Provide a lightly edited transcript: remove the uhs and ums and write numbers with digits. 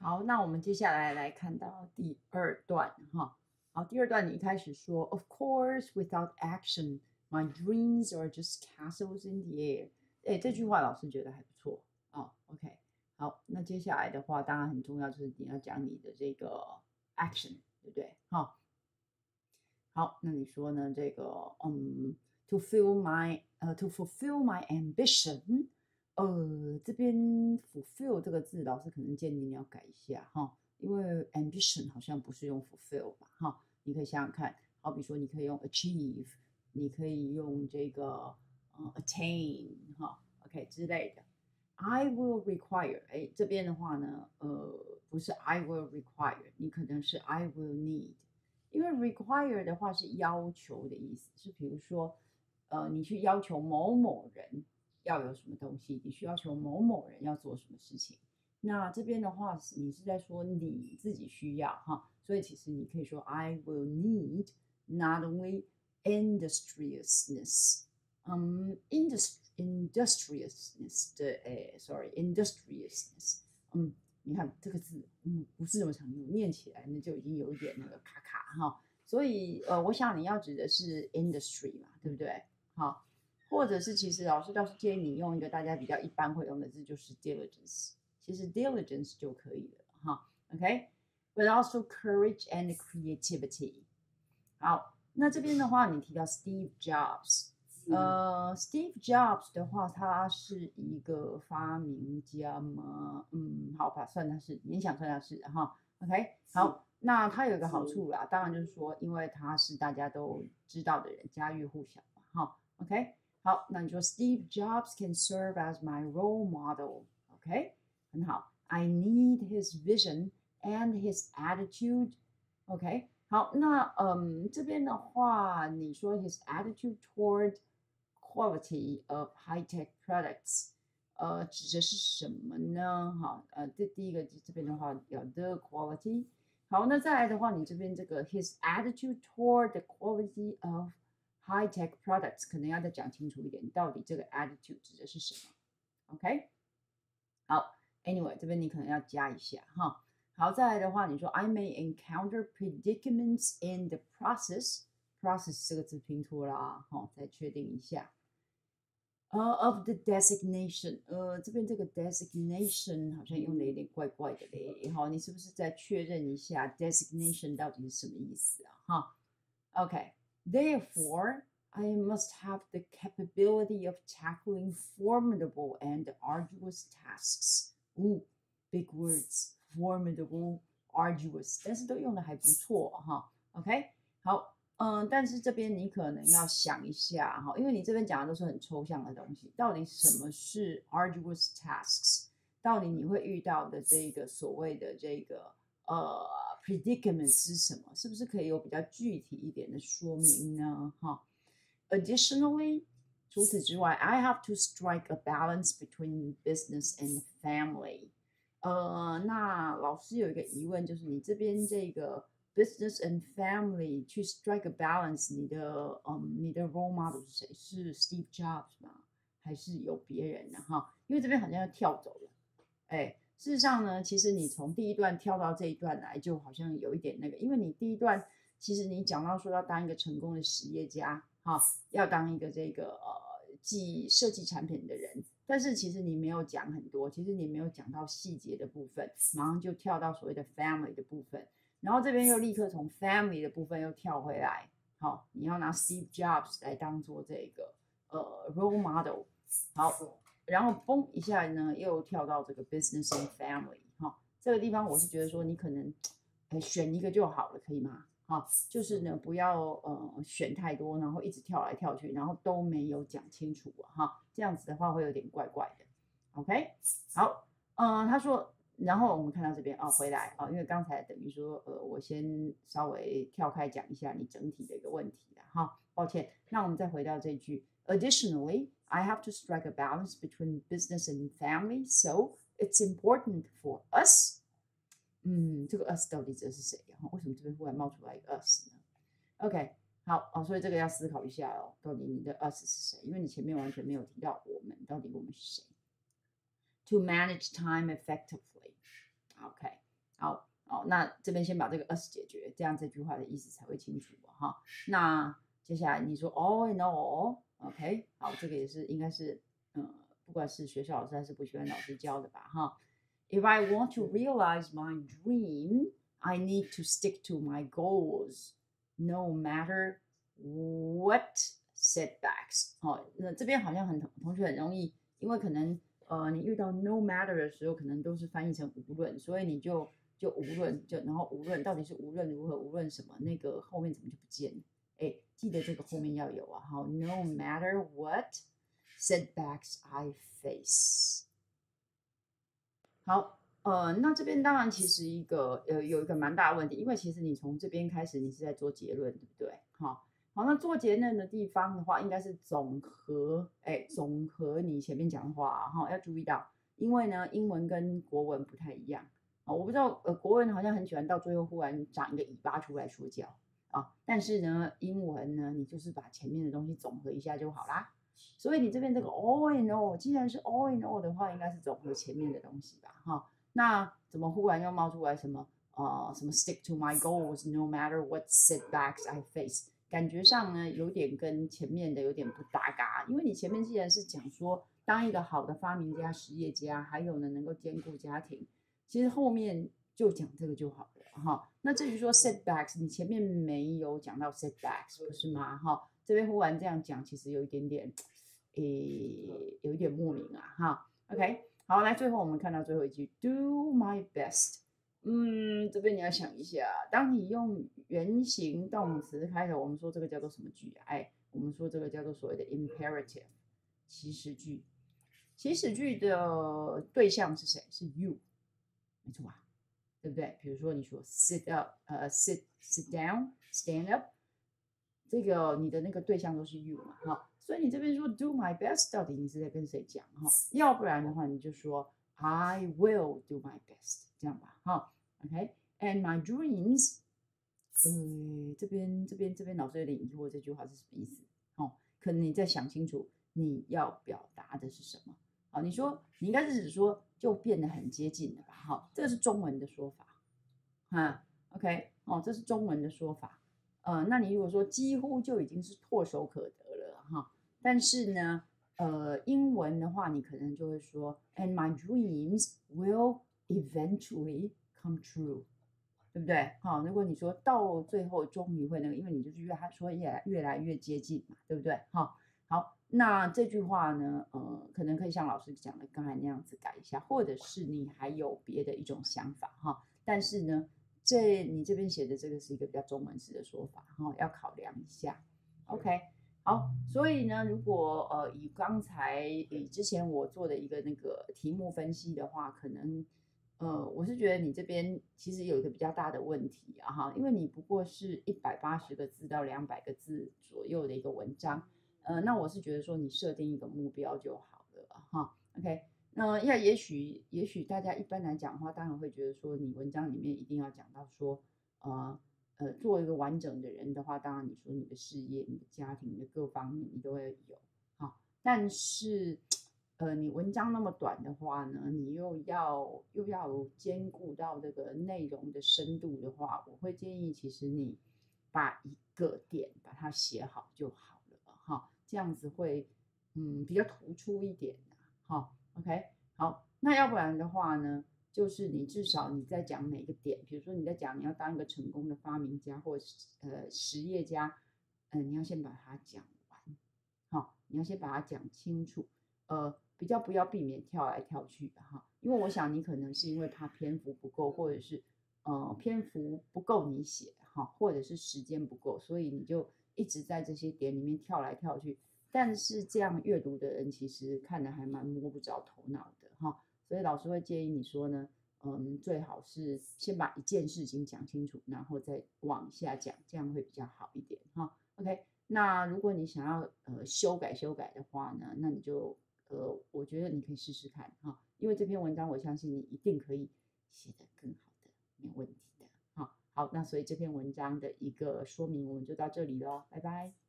好，那我们接下来来看到第二段哈。好，第二段你一开始说，Of course, without action, my dreams are just castles in the air。哎，这句话老师觉得还不错哦。OK，好，那接下来的话，当然很重要，就是你要讲你的这个 action，对不对？好，好，那你说呢？这个to fulfill my ambition，这边 fulfill 这个字，老师可能建议你要改一下哈，因为 ambition 好像不是用 fulfill 吧哈，你可以想想看，好比说你可以用 achieve，你可以用这个attain 哈，OK 之类的。I will require，哎，这边的话呢，不是 I will require，你可能是 I will need。因为 require 的话是要求的意思，是比如说，你去要求某某人要有什么东西，你去要求某某人要做什么事情。那这边的话，你是在说你自己需要哈，所以其实你可以说 I will need not only industriousness，industriousness 的industriousness，你看这个字，不是那么常用，念起来呢就已经有一点那个卡卡哈。所以我想你要指的是 industry 嘛，对不对？好，或者是其实老师倒是建议你用一个大家比较一般会用的字，就是 diligence。其实 diligence 就可以了哈。OK，but also courage and creativity。好，那这边的话，你提到 Steve Jobs。Steve Jobs 的话，他是一个发明家吗？好吧，算他是，勉强算他是哈。OK，好，那他有一个好处啦，当然就是说，因为他是大家都知道的人，家喻户晓嘛，哈。OK，好，那你说 Steve Jobs can serve as my role model。OK，很好。I need his vision and his attitude。OK，好，那这边的话，你说 his attitude toward quality of high-tech products，指的是什么呢？哈，第一个这边的话有 the quality。好，那再来的话，你这边这个 his attitude toward the quality of high-tech products，可能要再讲清楚一点，到底这个 attitude 指的是什么？OK，好，anyway，这边你可能要加一下哈。好，再来的话，你说 I may encounter predicaments in the process，process 这个字拼错啦，哈，再确定一下。of the designation，这边这个 designation 好像用的有点怪怪的嘞，好，你是不是再确认一下 designation 到底是什么意思啊？哈，OK，therefore I must have the capability of tackling formidable and arduous tasks. Ooh, big words, formidable, arduous，但是都用的还不错哈。OK，好，但是这边你可能要想一下哈，因为你这边讲的都是很抽象的东西，到底什么是 arduous tasks？到底你会遇到的这个所谓的这个predicament 是什么？是不是可以有比较具体一点的说明呢？哈，Additionally，除此之外，I have to strike a balance between business and family。那老师有一个疑问，就是你这边这个 business and family 去 strike a balance，你的 role model 是谁？是 Steve Jobs 吗？还是有别人呢？哈，因为这边好像要跳走了。哎，事实上呢，其实你从第一段跳到这一段来，就好像有一点那个，因为你第一段其实你讲到说要当一个成功的实业家，哈，要当一个这个设计产品的人，但是其实你没有讲很多，其实你没有讲到细节的部分，马上就跳到所谓的 family 的部分，然后这边又立刻从 family 的部分又跳回来，好，你要拿 Steve Jobs 来当做这个role model，好。然后嘣一下呢，又跳到这个 business and family 哈，这个地方我是觉得说你可能选一个就好了，可以吗？哈，就是呢不要选太多，然后一直跳来跳去，然后都没有讲清楚哈，这样子的话会有点怪怪的。OK，好，他说，然后我们看到这边回来因为刚才等于说我先稍微跳开讲一下你整体的一个问题了哈，抱歉，那我们再回到这句。Additionally, I have to strike a balance between business and family, so it's important for us. 这个 us 到底指的是谁？为什么这边忽然冒出来一个 us 呢 ？OK，好所以这个要思考一下到底你的 us 是谁？因为你前面完全没有提到我们，到底我们是谁？To manage time effectively. OK， 好，那这边先把这个 us 解决，这样这句话的意思才会清楚哈。那接下来你说 all in all，OK， 好，这个也是应该是不管是学校老师还是补习班老师教的吧哈。If I want to realize my dream, I need to stick to my goals, no matter what setbacks。好，那这边好像同学很容易，因为可能你遇到 no matter 的时候，可能都是翻译成无论，所以你就无论然后无论到底是无论如何无论什么，那个后面怎么就不见了？哎，记得这个后面要有啊。好 ，no matter what setbacks I face。好，那这边当然其实有一个蛮大的问题，因为其实你从这边开始你是在做结论，对不对？好，那做结论的地方的话，应该是总和你前面讲的话哈，要注意到，因为呢英文跟国文不太一样啊，我不知道国文好像很喜欢到最后忽然长一个尾巴出来说教啊，但是呢英文呢你就是把前面的东西总和一下就好啦。所以你这边这个 all in all， 既然是 all in all 的话，应该是总和前面的东西吧，哈。那怎么忽然又冒出来什么什么 stick to my goals no matter what setbacks I face？感觉上呢有点跟前面的有点不搭嘎，因为你前面既然是讲说当一个好的发明家、实业家，还有呢能够兼顾家庭，其实后面就讲这个就好了，哈。那至于说 setbacks， 你前面没有讲到 setbacks， 不是吗？哈。这边忽然这样讲，其实有一点点，有一点莫名啊，哈。OK， 好，来，最后我们看到最后一句 ，do my best。这边你要想一下，当你用原形动词开头，我们说这个叫做什么句啊？我们说这个叫做所谓的 imperative 祈使句。祈使句的对象是谁？是 you， 没错吧？对不对？比如说你说 sit up，sit down，stand up。这个你的那个对象都是 you 嘛，哈，所以你这边说 do my best， 到底你是在跟谁讲哈？要不然的话你就说 I will do my best， 这样吧，哈 ，OK，and my dreams， 这边老师有点疑惑，这句话是什么意思？哦，可能你再想清楚你要表达的是什么。好，你说你应该是指说就变得很接近了吧，哈，这个是中文的说法，哈 ，OK， 哦，这是中文的说法。那你如果说几乎就已经是唾手可得了哈，但是呢，英文的话，你可能就会说，and my dreams will eventually come true， 对不对？好，如果你说到最后终于会那个，因为你就是越来越接近嘛，对不对？好，那这句话呢，可能可以像老师讲的刚才那样子改一下，或者是你还有别的一种想法哈，但是呢。你这边写的这个是一个比较中文式的说法，哈，要考量一下。OK， 好，所以呢，如果以之前我做的一个那个题目分析的话，可能我是觉得你这边其实有一个比较大的问题啊，哈，因为你不过是180个字到200个字左右的一个文章，那我是觉得说你设定一个目标就好了，哈 ，OK。也许大家一般来讲的话，当然会觉得说，你文章里面一定要讲到说，做一个完整的人的话，当然你说你的事业、你的家庭、你的各方面你都会有，好，但是，你文章那么短的话呢，你又要兼顾到这个内容的深度的话，我会建议其实你把一个点把它写好就好了，哈，这样子会比较突出一点的，哈。OK， 好，那要不然的话呢，就是你至少你在讲哪个点，比如说你在讲你要当一个成功的发明家或者实业家，你要先把它讲完，好，你要先把它讲清楚，比较不要避免跳来跳去的哈，因为我想你可能是因为怕篇幅不够，或者是篇幅不够你写哈，或者是时间不够，所以你就一直在这些点里面跳来跳去。但是这样阅读的人其实看得还蛮摸不着头脑的哈，所以老师会建议你说呢，最好是先把一件事情讲清楚，然后再往下讲，这样会比较好一点哈。OK， 那如果你想要修改的话呢，那你就我觉得你可以试试看哈，因为这篇文章我相信你一定可以写得更好的，没有问题的哈。好，那所以这篇文章的一个说明我们就到这里咯，拜拜。